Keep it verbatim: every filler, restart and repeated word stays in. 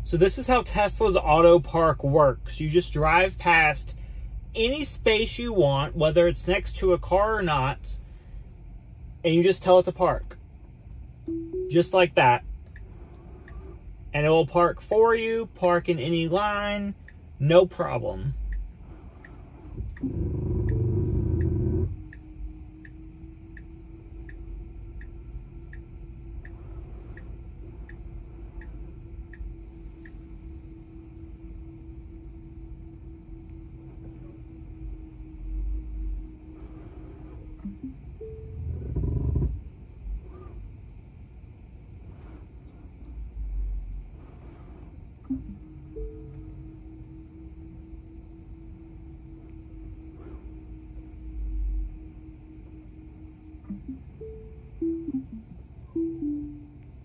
So this is how Tesla's auto park works. You just drive past any space you want, whether it's next to a car or not, and you just tell it to park. Just like that. And it will park for you, park in any line, no problem. Mm-hmm.